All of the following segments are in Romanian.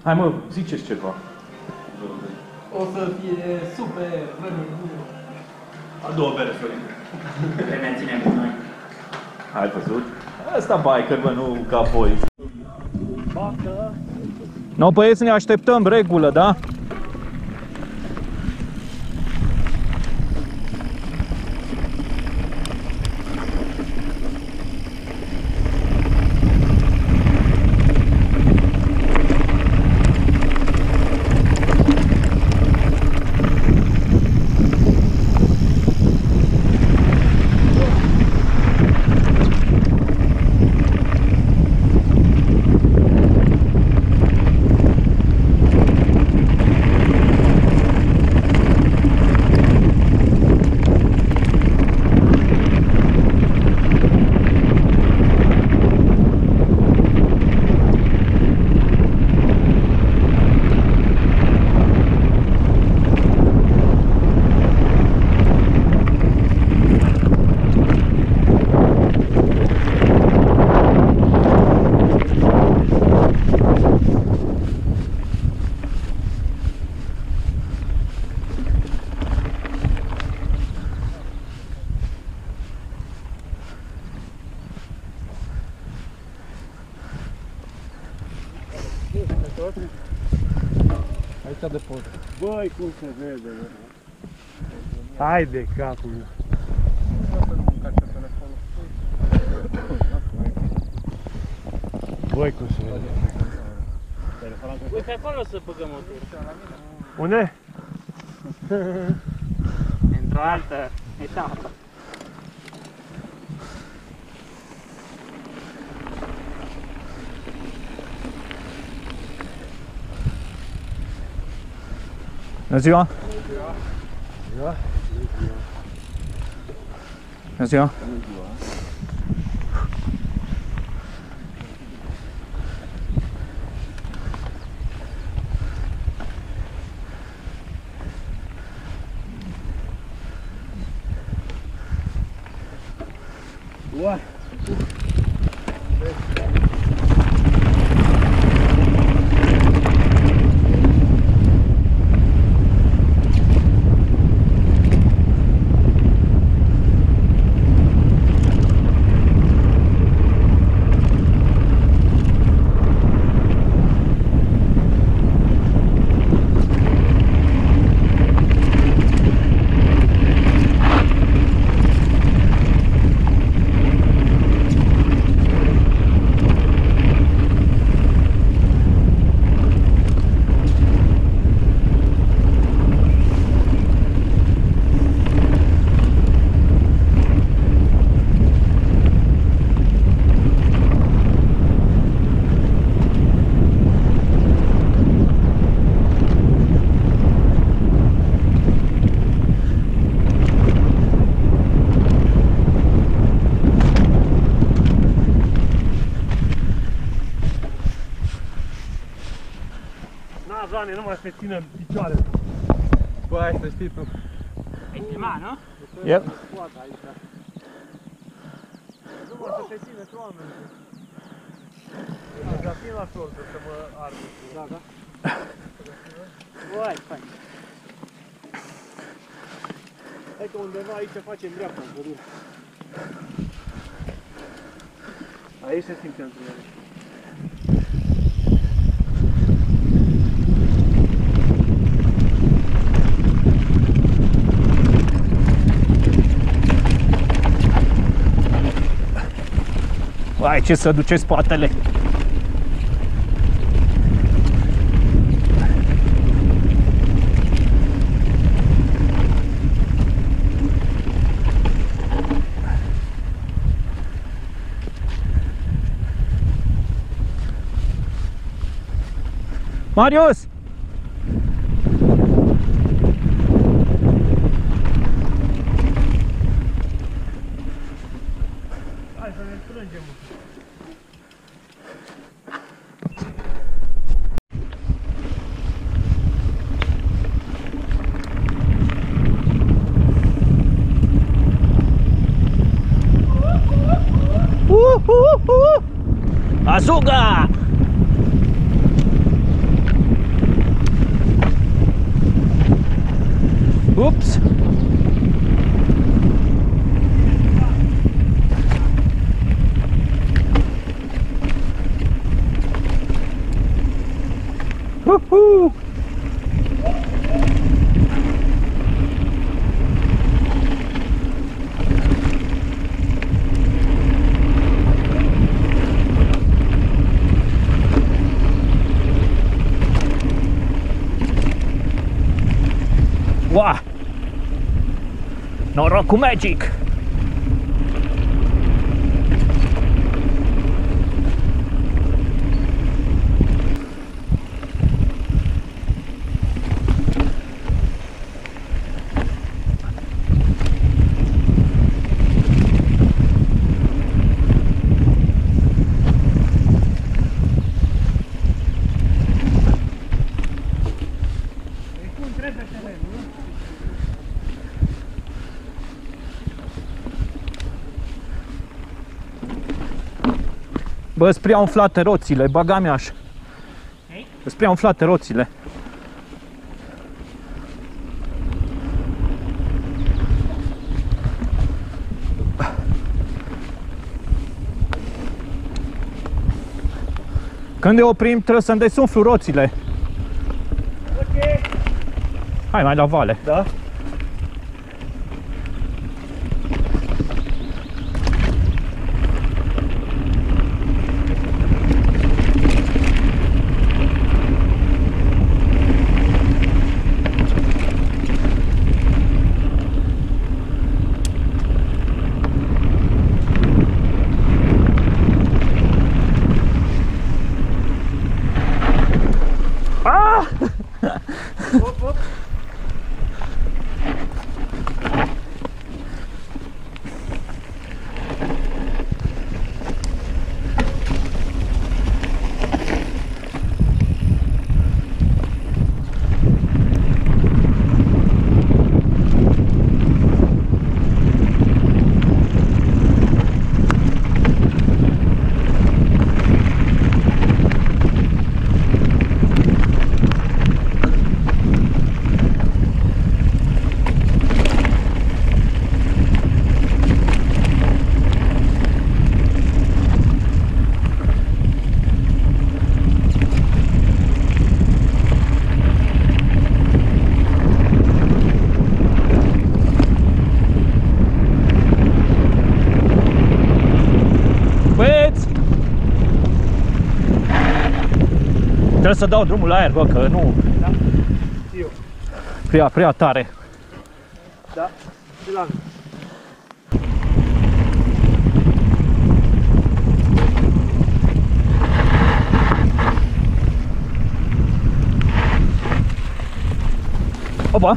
Hai mă, ziceți ceva. O să fie super, vreme bună. A doua bere, Florin. Le menținem noi. Ai văzut? Asta biker, bă, nu ca voi. No, băieți, să ne așteptăm, regulă, da? Aici de pot. Băi, cum se vede, bă. Hai de capul meu. Băi, cum se vede. Uite, acolo să băgăm motorul. Unde? Într-o altă etapă. Bună ziua! Bună ziua! Uai! Doamne, nu mai se țină în picioare. Bă, hai să știi tu. Ai filmat, nu? Yep. Nu mă, să te țină tu oameni. Dar fie la sol, să mă ardă. Da, da. Băi, fain. Hai că undeva aici facem dreapta în pădure. Aici se simte într-un ele. Vai, ce să duce spatele! Marius! Hai să ne strângem. Azuga! Ups! Woohoo! Wow! Noroc cu Magic! Bă, îți prea umflate roțile, baga mea așa. Îți prea umflate roțile. Când ne oprim, trebuie să-mi desumflu roțile. Ok. Hai mai la vale. Da. Hop, hop. Trebuie să dau drumul la aer, bă, că nu... Da. Prea tare. Da. De la Opa!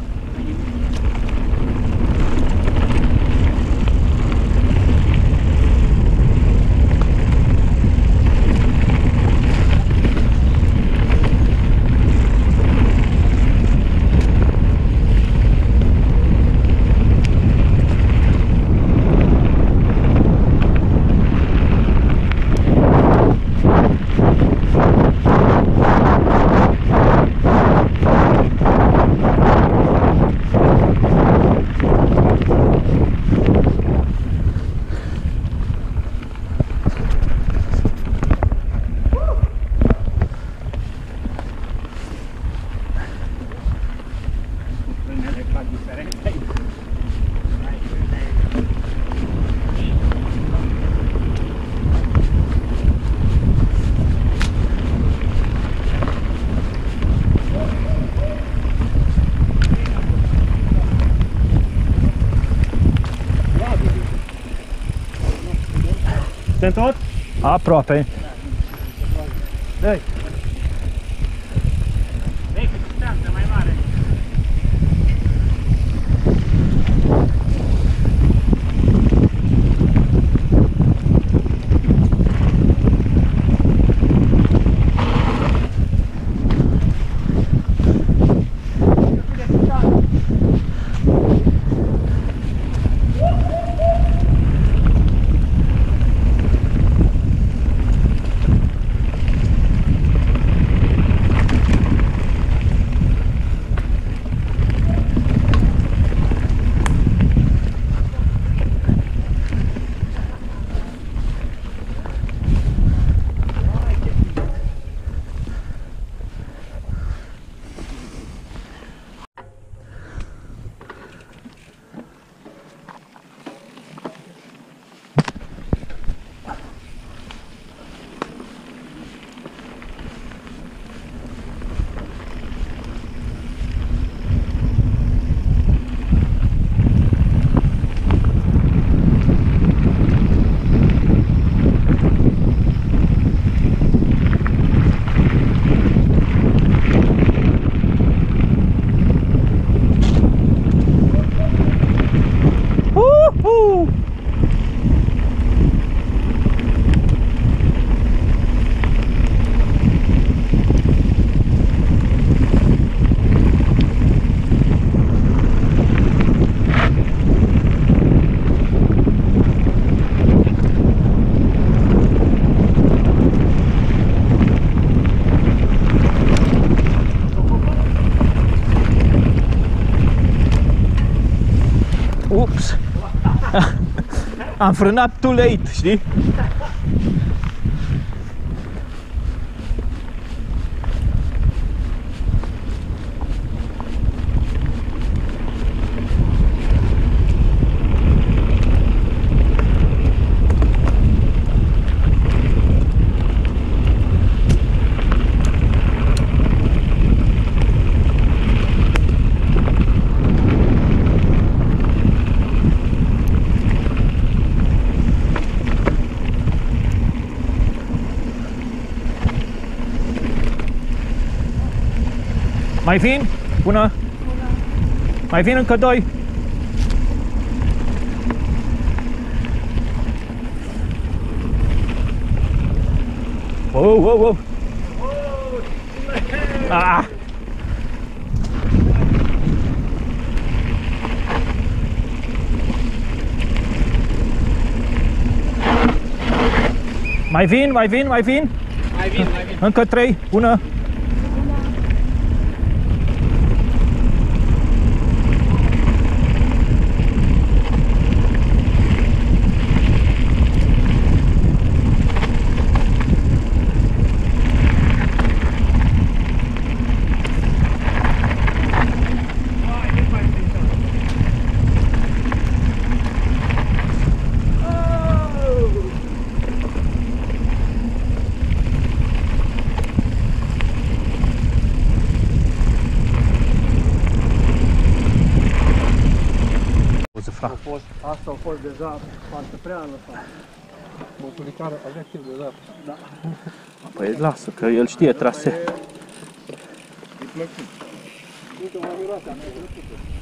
Sunt tot? Aproape. Dai. Vei cu distanță mai mare. Ups! Am frânat too late, știi? Mai vin? Bună! Mai vin încă doi? Wow, wow, wow! Ah! Mai vin, mai vin, mai vin? Mai vin. Încă trei, bună! Asta a fost deja foarte prea lăsat. Motoricară avea chef deja. Da. Păi lasă, că el știe trasee. E plăcut. Uite, mă miroase, am mai plăcut.